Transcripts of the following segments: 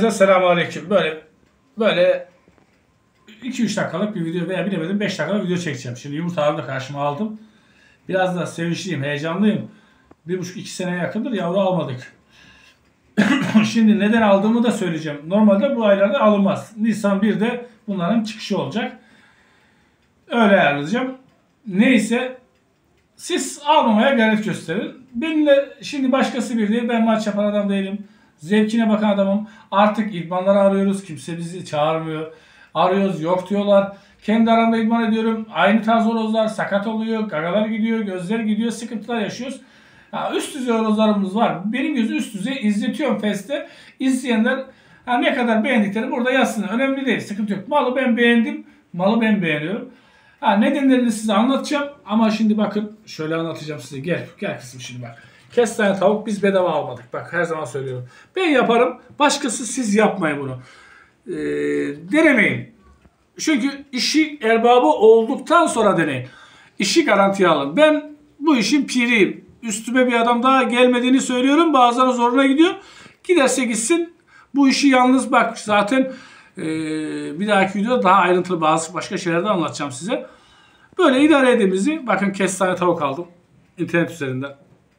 Selamünaleyküm. Böyle 2-3 dakikalık bir video veya bilemedim 5 dakikalık video çekeceğim. Şimdi yumurtaları da karşıma aldım. Biraz da sevinçliyim, heyecanlıyım. 1,5-2 seneye yakındır yavru almadık. Şimdi neden aldığımı da söyleyeceğim. Normalde bu aylarda alınmaz. Nisan 1'de bunların çıkışı olacak. Öyle ayarlayacağım. Neyse siz almamaya gayret gösterin. Benimle şimdi başkası bir değil. Ben maç yapan adam değilim. Zevkine bakan adamım. Artık idmanları arıyoruz. Kimse bizi çağırmıyor. Arıyoruz, yok diyorlar. Kendi aramda idman ediyorum. Aynı tarz horozlar sakat oluyor. Gagalar gidiyor, gözler gidiyor. Sıkıntılar yaşıyoruz. Ya üst düzey horozlarımız var. Benim gözü üst düzey izletiyorum Fest'te. İzleyenler ne kadar beğendiklerini burada yazsın. Önemli değil. Sıkıntı yok. Malı ben beğendim. Malı ben beğeniyorum. Nedenlerini size anlatacağım. Ama şimdi bakın şöyle anlatacağım size. Gel kızım şimdi bak. Kestane tavuk biz bedava almadık. Bak her zaman söylüyorum. Ben yaparım. Başkası siz yapmayın bunu. Denemeyin. Çünkü işi erbabı olduktan sonra deneyin. İşi garantiye alın. Ben bu işin piriyim. Üstüme bir adam daha gelmediğini söylüyorum. Bazen zoruna gidiyor. Giderse gitsin. Bu işi yalnız bak zaten bir dahaki videoda daha ayrıntılı bazı başka şeyler de anlatacağım size. Böyle idare edemizi. Bakın kestane tavuk aldım. İnternet üzerinden.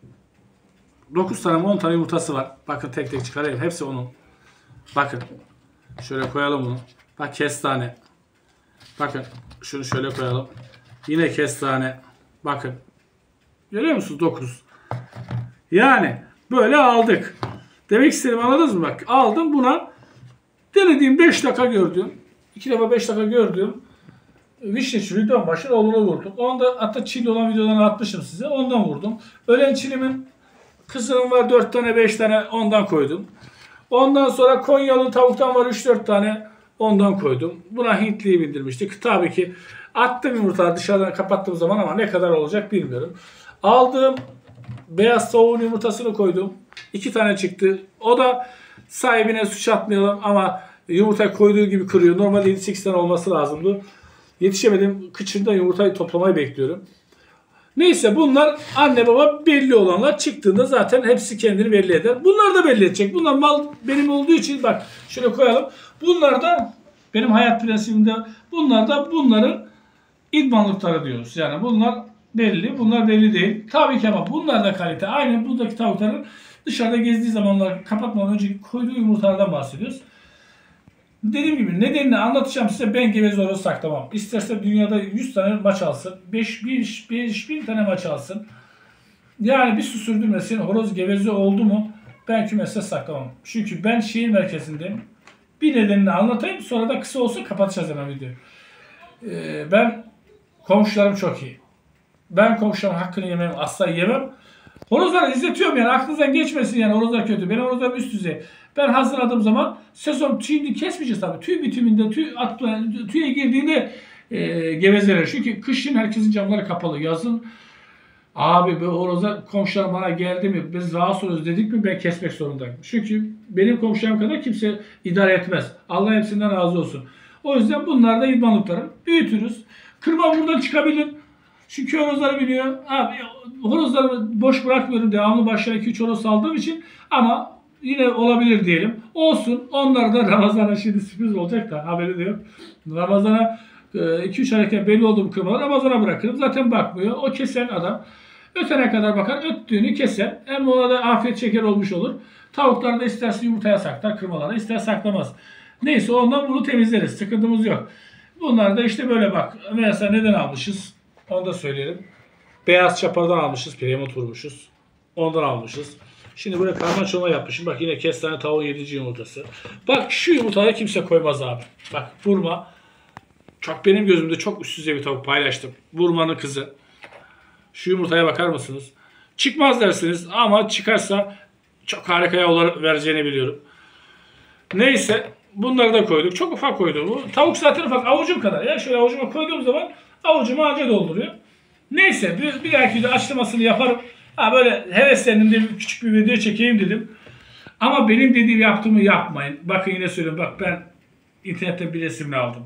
9 tane 10 tane yumurtası var. Bakın tek tek çıkarayım. Hepsi onun. Bakın. Şöyle koyalım bunu. Bak kestane. Bakın. Şunu şöyle koyalım. Yine kestane. Bakın. Görüyor musunuz? 9. Yani böyle aldık. Demek istedim anladınız mı? Bak aldım buna. Denediğim 5 dakika gördüm. 2 defa 5 dakika gördüm. Vişne çürüğü dön başına oğluna vurdum. Onda hatta çilli olan videodan atmışım size. Ondan vurdum. Ölen çilimin kısırım var 4 tane 5 tane ondan koydum. Ondan sonra Konyalı tavuktan var 3-4 tane ondan koydum. Buna Hintliyi bindirmiştik. Tabii ki attım yumurtaları dışarıdan kapattığım zaman ama ne kadar olacak bilmiyorum. Aldığım beyaz tavuğun yumurtasını koydum. 2 tane çıktı. O da sahibine suç atmayalım ama yumurtayı koyduğu gibi kırıyor. Normalde 7-8 tane olması lazımdı. Yetişemedim. Kıçında yumurtayı toplamayı bekliyorum. Neyse bunlar anne baba belli olanlar çıktığında zaten hepsi kendini belli eder. Bunlar da belli edecek. Bunlar mal benim olduğu için bak şöyle koyalım. Bunlar da benim hayat prensibimde bunların idmanlıkları diyoruz. Yani bunlar belli, bunlar belli değil. Tabii ki ama bunlar da kalite. Aynen buradaki tavukların dışarıda gezdiği zamanlar kapatmadan önce koyduğu yumurtalardan bahsediyoruz. Dediğim gibi nedenini anlatacağım size. Ben geveze horoz saklamam. İsterse dünyada 100 tane maç alsın. 5.000 tane maç alsın. Yani bir su sürdürmesin. Horoz geveze oldu mu ben kümeste saklamam. Çünkü ben şehir merkezindeyim. Bir nedenini anlatayım. Sonra da kısa olsa kapatacağız hemen videoyu. Ben komşularım çok iyi. Ben komşularımın hakkını yemem. Asla yemem. Horozları izletiyorum yani. Aklınızdan geçmesin yani. Horozlar kötü. Benim horozlarım üst düzey. Ben hazırladığım zaman sezon tüyünü kesmeyeceğiz tabii. Tüy bitiminde tüye girdiğinde gevezeler. Çünkü kışın herkesin camları kapalı. Yazın abi bu horozlar komşular bana geldi mi biz rahatsız oluyoruz dedik mi ben kesmek zorundayım. Çünkü benim komşularım kadar kimse idare etmez. Allah hepsinden razı olsun. O yüzden bunlar da idmanlıklarım. Büyütürüz. Kırma buradan çıkabilir. Çünkü horozları biliyor. Abi horozları boş bırakmıyorum. Devamlı başlarına 2-3 horoz saldığım için ama yine olabilir diyelim. Olsun. Onlar da Ramazan'a şimdi sürpriz olacak da haberi de yok. Ramazan'a 2-3 hareket belli olduğum kırmalar Ramazan'a bırakırım. Zaten bakmıyor. O kesen adam ötene kadar bakar. Öttüğünü keser. Hem ona da afiyet şeker olmuş olur. Tavuklar da isterse yumurtaya saklar. Kırmalara ister saklamaz. Neyse ondan bunu temizleriz. Sıkıntımız yok. Bunlar da işte böyle bak. Mesela neden almışız? Onu da söyleyelim. Beyaz çapardan almışız. Premot vurmuşuz. Ondan almışız. Şimdi buraya karma çorba yapmışım. Bak yine kestane tavuğun 7. yumurtası. Bak şu yumurtayı kimse koymaz abi. Bak vurma. Çok benim gözümde çok üst düzey bir tavuk paylaştım. Vurmanın kızı. Şu yumurtaya bakar mısınız? Çıkmaz dersiniz ama çıkarsa çok harika yavrular vereceğini biliyorum. Neyse bunları da koyduk. Çok ufak koydum bu. Tavuk zaten ufak avucum kadar. Ya şöyle avucuma koyduğum zaman avucumu anca dolduruyor. Neyse bir dahaki video açıklamasını yaparım. Böyle heveslendim de küçük bir video çekeyim dedim. Ama benim dediğim yaptığımı yapmayın. Bakın yine söylüyorum. Bak ben internette bir resimle aldım.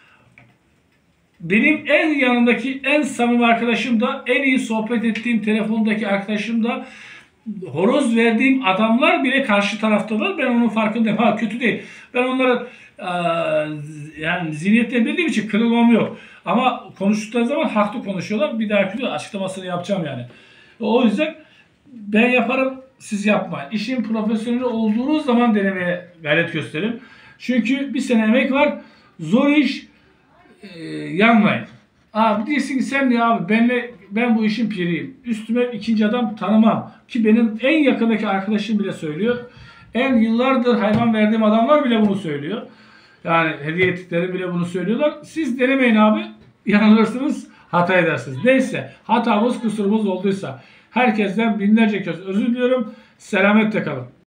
Benim en yanındaki en samimi arkadaşım da en iyi sohbet ettiğim telefondaki arkadaşım da horoz verdiğim adamlar bile karşı taraftalar. Ben onun farkındayım. Ha, kötü değil. Ben onlara yani zihniyetten bildiğim için kırılmam yok. Ama konuştukları zaman haklı konuşuyorlar. Bir dahaki açıklamasını yapacağım yani. O yüzden ben yaparım, siz yapmayın. İşin profesyoneli olduğunuz zaman denemeye gayret gösterin. Çünkü bir sene emek var. Zor iş. Yanmayın. Abi diyorsun ki sen de abi ben bu işin piriyim. Üstüme ikinci adam tanımam. Ki benim en yakındaki arkadaşım bile söylüyor. En yıllardır hayvan verdiğim adamlar bile bunu söylüyor. Yani hediye ettikleri bile bunu söylüyorlar. Siz denemeyin abi. Yanılırsınız, hata edersiniz. Neyse, hatamız kusurumuz olduysa herkesten binlerce kez özür diliyorum. Selametle kalın.